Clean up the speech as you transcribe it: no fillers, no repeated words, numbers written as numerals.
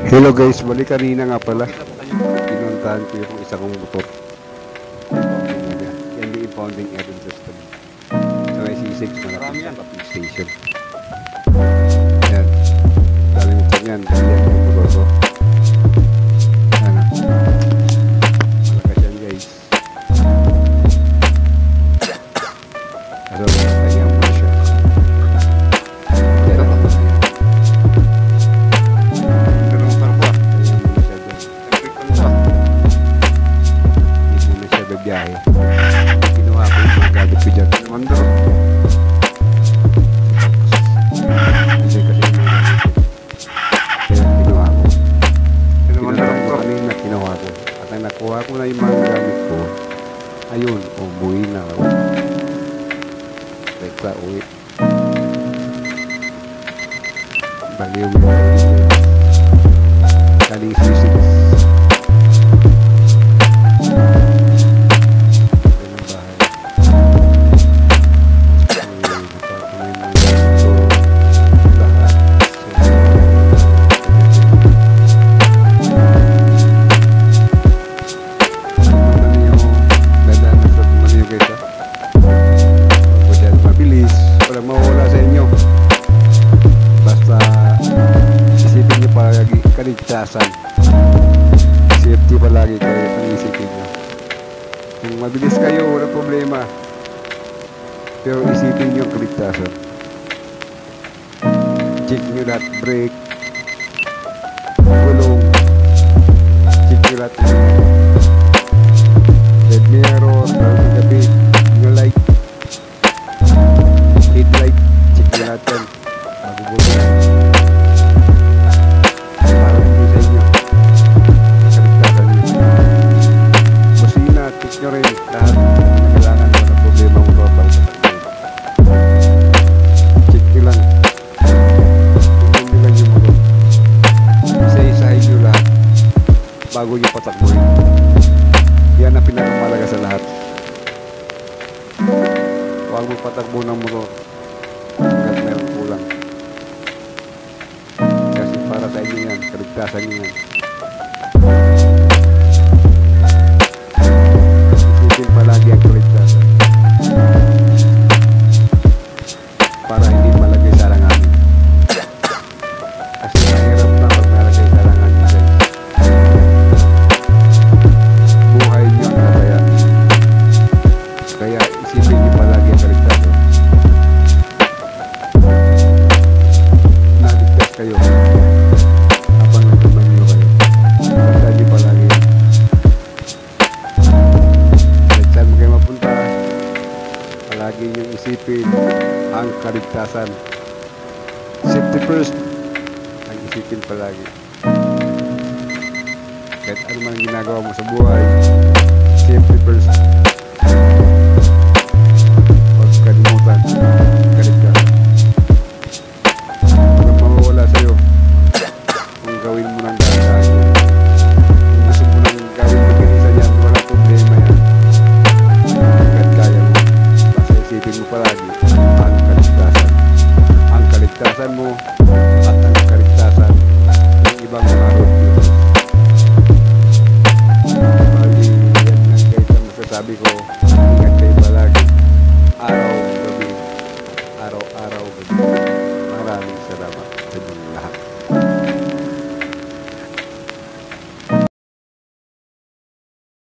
Hello guys, balik kanina nga pala. Pinuntahan ko yung isa kong motor. Yan yung impounding air system. So may C6 malapit sa taping station. Yan. Dami mo yan. Dali yan yung motor ko. Yan. Malakas yan guys. Kaso kanyang mo siya. Yan. Biyahe. Ginawa ko yung mga gamit ko dyan. Mandro. Hindi kasi yung mga gamit ko. Kaya ginawa ko. Pinarap ko kanina ginawa ko. At ang nakuha ko na yung mga gamit ko, ayun, umuwi na ako. Rekla uwi. Baliw mo yung kaling sisig. Kaligtasan. Safety palagi kayo ang isipin nyo. Kung mabilis kayo, walang problema. Pero isipin nyo ang kaligtasan. Check nyo lahat brake, gulong, check nyo lahat red mirror, bago gabi, yung light, headlight, check nyo lahat yan. Bago gulong. Nyo rin lahat kailangan mo na problema mo ba pang check nyo lang tingnan nyo lang yung motor isa-isahin nyo lahat bago nyo patakbuhin. Yan ang pinakamalaga sa lahat. Huwag mo patakbo ng motor hanggang meron kulang kasi para sa inyo yan, kaligtasan nyo yan. Palagi ang kaligtasan para hindi malagay sa alanganin kasi mahirap na pag nalagay sa alanganin guys. Buhay nyo ang nataya, kaya isipin nyo palagi ang kaligtasan. Naligtas kayo habang nagmamanyo kayo, basta nyo palagi lagi niyong isipin ang kaligtasan. Safety first ang isipin palagi. Kahit ano man ginagawa mo sa buhay, safety first. Huwag kalimutan kaligtasan. Walang mawawala sa'yo kung gawin